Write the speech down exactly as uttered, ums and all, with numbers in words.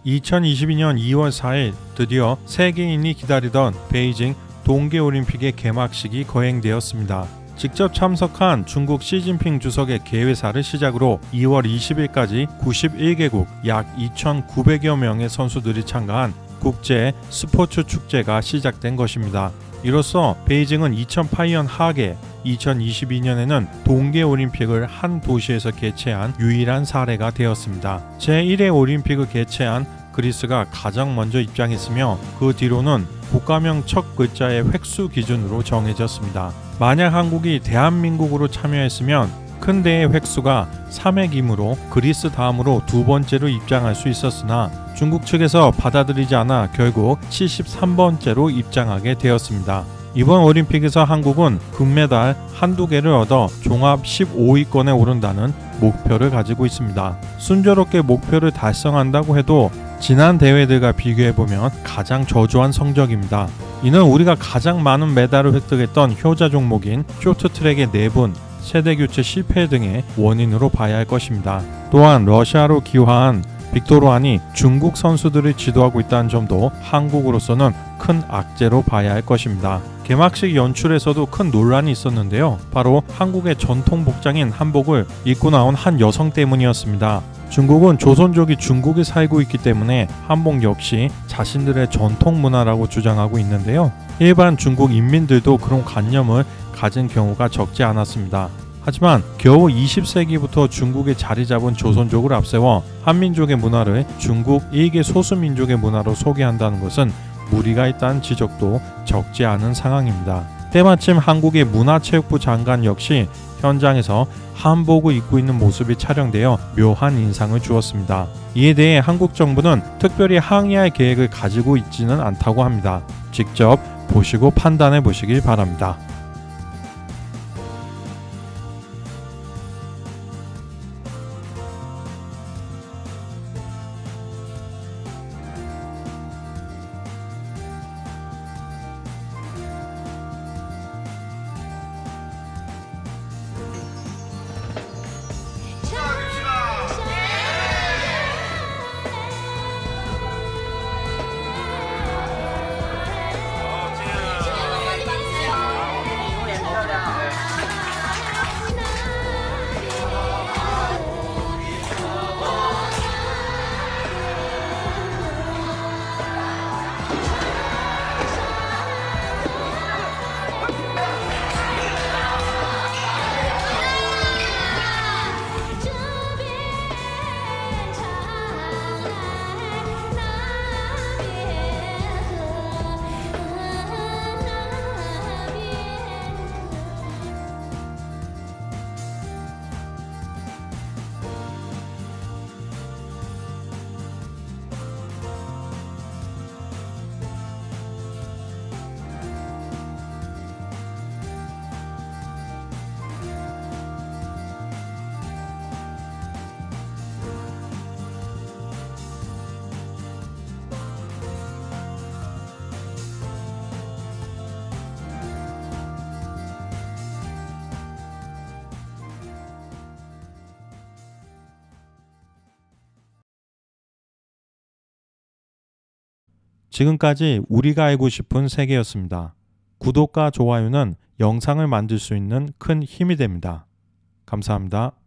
이천이십이 년 이월 사일 드디어 세계인이 기다리던 베이징 동계올림픽의 개막식이 거행되었습니다. 직접 참석한 중국 시진핑 주석의 개회사를 시작으로 이월 이십일까지 구십일 개국 약 이천구백여 명의 선수들이 참가한 국제 스포츠 축제가 시작된 것입니다. 이로써 베이징은 이천팔 년 하계, 이천이십이 년에는 동계올림픽을 한 도시에서 개최한 유일한 사례가 되었습니다. 제일 회 올림픽을 개최한 그리스가 가장 먼저 입장했으며 그 뒤로는 국가명 첫 글자의 획수 기준으로 정해졌습니다. 만약 한국이 대한민국으로 참여했으면 큰 대의 획수가 삼 획이므로 그리스 다음으로 두 번째로 입장할 수 있었으나 중국 측에서 받아들이지 않아 결국 칠십삼 번째로 입장하게 되었습니다. 이번 올림픽에서 한국은 금메달 한두 개를 얻어 종합 십오 위권에 오른다는 목표를 가지고 있습니다. 순조롭게 목표를 달성한다고 해도 지난 대회들과 비교해보면 가장 저조한 성적입니다. 이는 우리가 가장 많은 메달을 획득했던 효자 종목인 쇼트트랙의 내분, 세대교체 실패 등의 원인으로 봐야 할 것입니다. 또한 러시아로 귀화한 빅토르안이 중국 선수들을 지도하고 있다는 점도 한국으로서는 큰 악재로 봐야 할 것입니다. 개막식 연출에서도 큰 논란이 있었는데요. 바로 한국의 전통 복장인 한복을 입고 나온 한 여성 때문이었습니다. 중국은 조선족이 중국에 살고 있기 때문에 한복 역시 자신들의 전통 문화라고 주장하고 있는데요. 일반 중국 인민들도 그런 관념을 가진 경우가 적지 않았습니다. 하지만 겨우 이십 세기부터 중국에 자리 잡은 조선족을 앞세워 한민족의 문화를 중국 일개 소수민족의 문화로 소개한다는 것은 무리가 있다는 지적도 적지 않은 상황입니다. 때마침 한국의 문화체육부 장관 역시 현장에서 한복을 입고 있는 모습이 촬영되어 묘한 인상을 주었습니다. 이에 대해 한국 정부는 특별히 항의할 계획을 가지고 있지는 않다고 합니다. 직접 보시고 판단해 보시길 바랍니다. 지금까지 우리가 알고 싶은 세계였습니다. 구독과 좋아요는 영상을 만들 수 있는 큰 힘이 됩니다. 감사합니다.